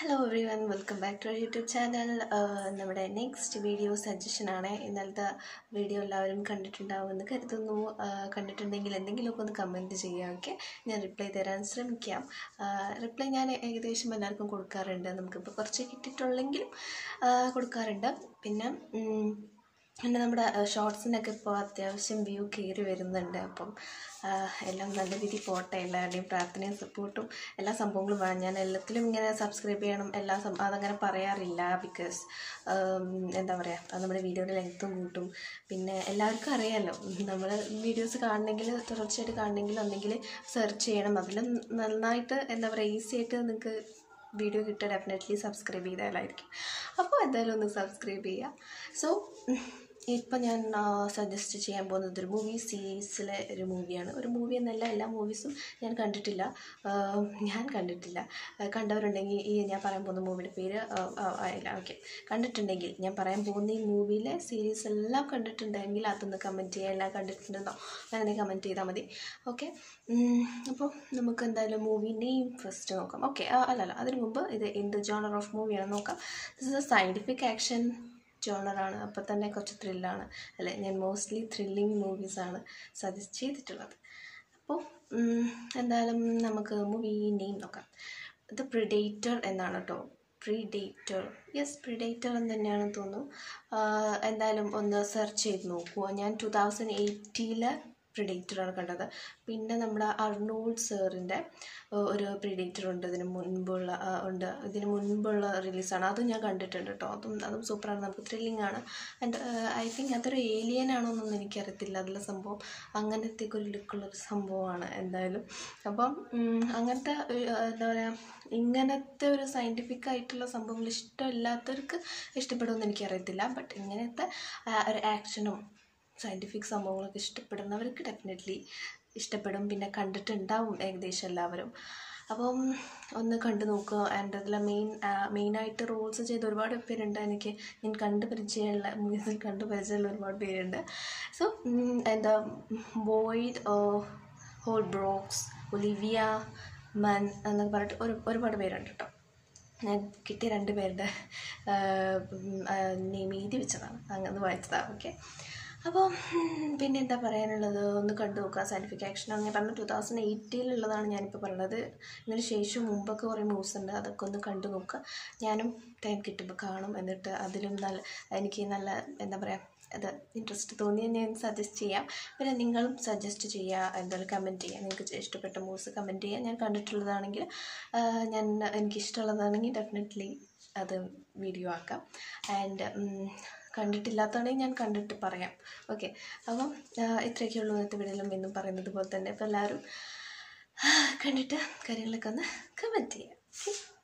Hello everyone, welcome back to our YouTube channel. നമ്മുടെ next video suggestion ആണ്. ഇന്നലത്തെ video എല്ലാവരും കണ്ടിട്ടുണ്ടാവുമെന്ന് കരുതുന്നു. കണ്ടിട്ടുണ്ടെങ്കിൽ എന്തെങ്കിലുമൊക്കെ ഒന്ന് കമൻറ്റ് ചെയ്യുക. ഓക്കെ, ഞാൻ റിപ്ലൈ തരാൻ ശ്രമിക്കാം. റിപ്ലൈ ഞാൻ ഏകദേശം എല്ലാവർക്കും കൊടുക്കാറുണ്ട്. നമുക്കിപ്പോൾ കുറച്ച് കിട്ടിയിട്ടുള്ളെങ്കിലും കൊടുക്കാറുണ്ട്. പിന്നെ നമ്മുടെ ഷോർട്സിനൊക്കെ ഇപ്പോൾ അത്യാവശ്യം വ്യൂ കയറി വരുന്നുണ്ട്. അപ്പം എല്ലാം നല്ല രീതിയിൽ പോട്ടെ. എല്ലാവരുടെയും പ്രാർത്ഥനയും സപ്പോർട്ടും എല്ലാ സംഭവങ്ങളും വേണം. ഞാൻ എല്ലാത്തിലും ഇങ്ങനെ സബ്സ്ക്രൈബ് ചെയ്യണം അതങ്ങനെ പറയാറില്ല. ബിക്കോസ് എന്താ പറയുക, അത് നമ്മുടെ വീഡിയോയുടെ ലെങ്ത്തും കൂട്ടും. പിന്നെ എല്ലാവർക്കും അറിയാമല്ലോ, നമ്മൾ വീഡിയോസ് കാണണമെങ്കിൽ തുടർച്ചയായിട്ട് കാണണമെങ്കിൽ ഒന്നെങ്കിൽ സെർച്ച് ചെയ്യണം. അതിൽ നന്നായിട്ട് എന്താ പറയുക, ഈസി ആയിട്ട് നിങ്ങൾക്ക് വീഡിയോ കിട്ടുക ഡെഫിനറ്റ്ലി സബ്സ്ക്രൈബ് ചെയ്താലായിരിക്കും. അപ്പോൾ എന്തായാലും ഒന്ന് സബ്സ്ക്രൈബ് ചെയ്യുക. സോ ഇപ്പം ഞാൻ സജസ്റ്റ് ചെയ്യാൻ പോകുന്നത് ഒരു മൂവി സീരീസിലെ ഒരു മൂവിയാണ്. ഒരു മൂവി എന്നല്ല, എല്ലാ മൂവീസും ഞാൻ കണ്ടിട്ടില്ല. കണ്ടവരുണ്ടെങ്കിൽ ഈ ഞാൻ പറയാൻ പോകുന്ന മൂവിയുടെ പേര് ആയില്ല. ഓക്കെ, കണ്ടിട്ടുണ്ടെങ്കിൽ ഞാൻ പറയാൻ പോകുന്ന ഈ മൂവിയിലെ സീരീസ് എല്ലാം കണ്ടിട്ടുണ്ടെങ്കിൽ അതൊന്ന് കമൻറ്റ് ചെയ്യുക. എല്ലാം കണ്ടിട്ടുണ്ടെന്നോ അങ്ങനെ കമൻറ്റ് ചെയ്താൽ മതി. ഓക്കെ, അപ്പോൾ നമുക്ക് എന്തായാലും മൂവി നെയിം ഫസ്റ്റ് നോക്കാം. ഓക്കെ, അല്ലല്ല, അതിന് മുമ്പ് ഇത് എന്ത് ജോണർ ഓഫ് മൂവിയാണെന്ന് നോക്കാം. This is a scientific action ജോണറാണ്. അപ്പോൾ തന്നെ കുറച്ച് ത്രില്ലാണ് അല്ലേ. ഞാൻ മോസ്റ്റ്ലി ത്രില്ലിങ് മൂവീസാണ് സജസ്റ്റ് ചെയ്തിട്ടുള്ളത്. അപ്പോൾ എന്തായാലും നമുക്ക് മൂവി നെയിം നോക്കാം. ഇത് പ്രിഡേറ്റർ എന്നാണ് കേട്ടോ. പ്രിഡേറ്റർ, യെസ്, പ്രിഡേറ്റർ എന്ന് തന്നെയാണെന്ന് തോന്നുന്നു. എന്തായാലും ഒന്ന് സെർച്ച് ചെയ്ത് നോക്കുക. ഞാൻ 2018 പ്രിഡേറ്ററാണ് കണ്ടത്. പിന്നെ നമ്മുടെ അർണോൾഡ് സാറിൻ്റെ ഒരു പ്രിഡേറ്റർ ഉണ്ട്, ഇതിന് മുൻപുള്ള റിലീസാണ്. അതും ഞാൻ കണ്ടിട്ടുണ്ട് കേട്ടോ. അതും സൂപ്പറാണ്. നമുക്ക് ത്രില്ലിംഗ് ആണ്. ആൻഡ് ഐ തിങ്ക് അതൊരു ഏലിയൻ ആണോന്നൊന്നും എനിക്കറിയത്തില്ല. അതിലെ സംഭവം അങ്ങനത്തേക്ക് ഒരു ലുക്കുള്ളൊരു സംഭവമാണ് എന്തായാലും. അപ്പം അങ്ങനത്തെ എന്താ പറയുക, ഇങ്ങനത്തെ ഒരു സയൻറ്റിഫിക് ആയിട്ടുള്ള സംഭവങ്ങൾ ഇഷ്ടമില്ലാത്തവർക്ക് ഇഷ്ടപ്പെടുമെന്ന് എനിക്കറിയത്തില്ല. ബട്ട് ഇങ്ങനത്തെ ഒരു ആക്ഷനും സയൻറ്റിഫിക് സംഭവങ്ങളൊക്കെ ഇഷ്ടപ്പെടുന്നവർക്ക് ഡെഫിനറ്റ്ലി ഇഷ്ടപ്പെടും. പിന്നെ കണ്ടിട്ടുണ്ടാവും ഏകദേശം എല്ലാവരും. അപ്പം ഒന്ന് കണ്ടു നോക്കുക. ആൻഡ് അതിൽ മെയിനായിട്ട് റോൾസ് ചെയ്ത ഒരുപാട് പേരുണ്ട്. ഞാൻ കണ്ടു പരിചയമുള്ള ഒരുപാട് പേരുണ്ട്. സോ എന്താ ബോയ്ഡ് ഹോൾബ്രോക്സ്, ഒലിവിയ മൻ എന്നൊക്കെ പറഞ്ഞിട്ട് ഒരുപാട് പേരുണ്ട് കേട്ടോ. ഞാൻ കിട്ടിയ 2 പേരുടെ നെയിം എഴുതി വെച്ചതാണ്, അങ്ങനെ വായിച്ചതാണ്. ഓക്കെ, അപ്പോൾ പിന്നെ എന്താ പറയാനുള്ളത്, ഒന്ന് കണ്ടു നോക്കുക. സയൻറ്റിഫിക് ആക്ഷൻ അങ്ങനെ പറഞ്ഞാൽ 2018 ഞാനിപ്പോൾ പറയുന്നത്. ഇതിന് ശേഷം മുമ്പൊക്കെ കുറേ മൂവ്സ് ഉണ്ട്, അതൊക്കെ ഒന്ന് കണ്ടു നോക്കുക. ഞാനും ടൈം കിട്ടുമ്പോൾ കാണും. എന്നിട്ട് അതിലും എനിക്ക് നല്ല എന്താ പറയുക, അത് ഇൻട്രസ്റ്റ് തോന്നിയാൽ ഞാൻ സജസ്റ്റ് ചെയ്യാം. പിന്നെ നിങ്ങളും സജസ്റ്റ് ചെയ്യുക, എന്തായാലും കമൻറ്റ് ചെയ്യുക. നിങ്ങൾക്ക് ഇഷ്ടപ്പെട്ട മൂവ്സ് കമൻറ്റ് ചെയ്യുക. ഞാൻ കണ്ടിട്ടുള്ളതാണെങ്കിൽ എനിക്കിഷ്ടമുള്ളതാണെങ്കിൽ ഡെഫിനറ്റ്ലി അത് വീഡിയോ ആക്കാം. ആൻഡ് കണ്ടിട്ടില്ലാത്തതാണെങ്കിൽ ഞാൻ കണ്ടിട്ട് പറയാം. ഓക്കെ, അപ്പം ഇത്രയൊക്കെയുള്ളൂ ഇന്നത്തെ വീഡിയോയിലും എന്നും പറയുന്നത് പോലെ തന്നെ. അപ്പോൾ എല്ലാവരും കണ്ടിട്ട് കാര്യങ്ങളൊക്കെ ഒന്ന് കമൻറ്റ് ചെയ്യാം. ഓക്കെ.